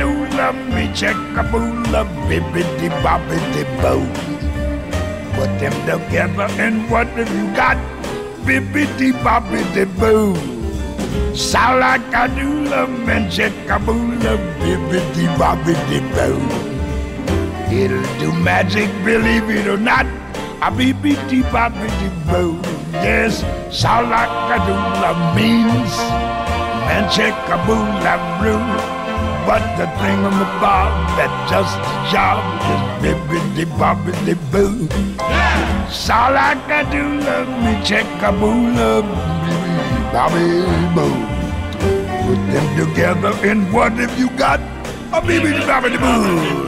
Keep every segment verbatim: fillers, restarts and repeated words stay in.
Salakadoola, me checkaboola, bibbidi bobbidi boo. Put them together and what have you got? Bibbidi bobbidi boo. Salakadoola, me checkaboola, bibbidi bobbidi boo. It'll do magic, believe it or not. A bibbidi bobbidi boo. Yes, Salakadoola means and checkaboola blue. But the thingamabob that does the job is bibbidi bobbidi boo. Yeah. Salakadoola, me checkaboola, bibbidi bobbidi boo. Put them together and what have you got? A bibbidi bobbidi boo.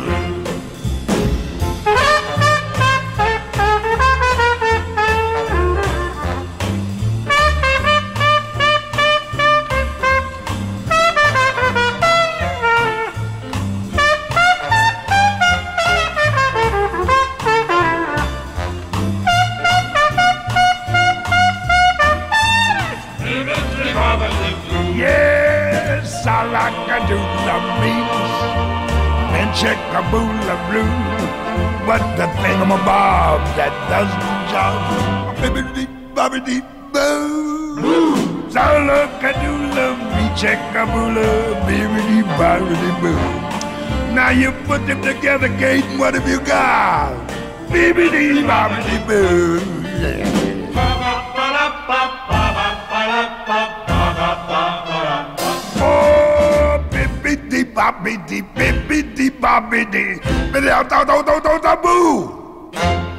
Yes, Salakadoola means and checkaboola blue. But the thingamabob that does the job, bibbidi bobbidi boo. Salakadoola, me checkaboola, bibbidi bobbidi boo. Now you put them together, Kate, and what have you got? Bibbidi bobbidi boo. Yeah. Bibbidi bobbidi, bibbidi bobbidi, bibbidi bobbidi boo.